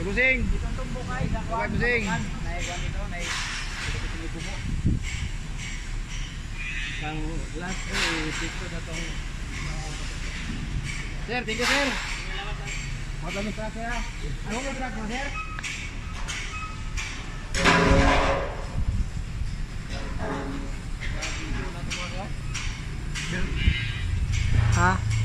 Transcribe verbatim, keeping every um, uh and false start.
Busing. Itong tumbok ay Okay, busing. Naikuan ito, naik. Ang last eh, dito na tong Sir, thank you sir. Moto ni truck ya. Ano mo truck mo, sir? Ha?